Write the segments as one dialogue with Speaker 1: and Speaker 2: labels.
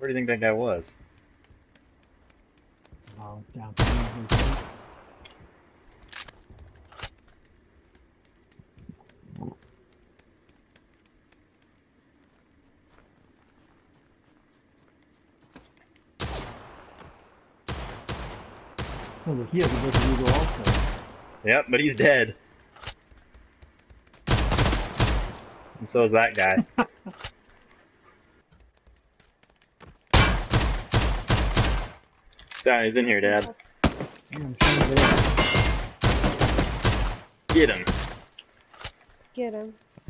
Speaker 1: Where do you think that guy was?
Speaker 2: Oh, down. Oh, look, he has a big eagle also.
Speaker 1: Yep, but he's dead. And so is that guy. So he's in here, Dad. Get him.
Speaker 3: Get him.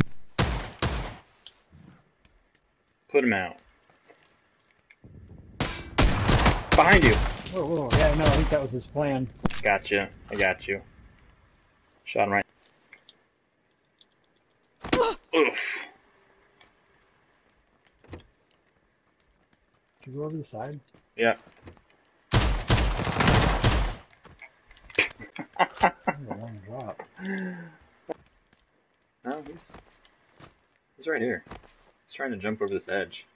Speaker 1: Put him out. Behind you.
Speaker 2: Whoa, whoa, yeah, no, I think that was his plan.
Speaker 1: Gotcha. I got you. Shot him right. Oof.
Speaker 2: Did you go over the side?
Speaker 1: Yeah.
Speaker 2: That was a long drop.
Speaker 1: No, he's right here. He's trying to jump over this edge.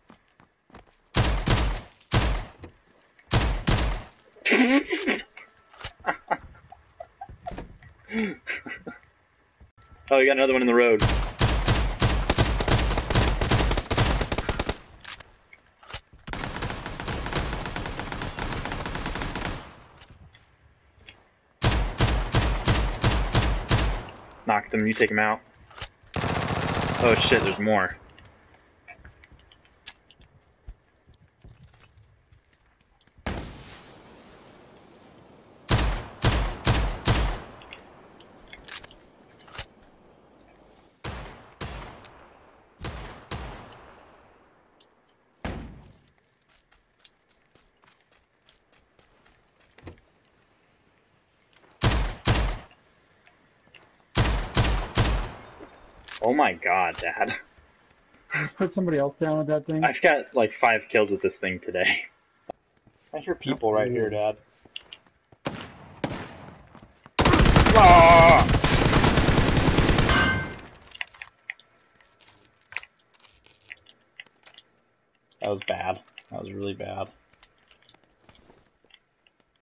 Speaker 1: Oh, you got another one in the road. Knocked him, you take him out. Oh shit, there's more. Oh my god, Dad.
Speaker 2: Just put somebody else down with that thing.
Speaker 1: I've got like 5 kills with this thing today. I hear people right here, Dad. Ah! That was bad. That was really bad.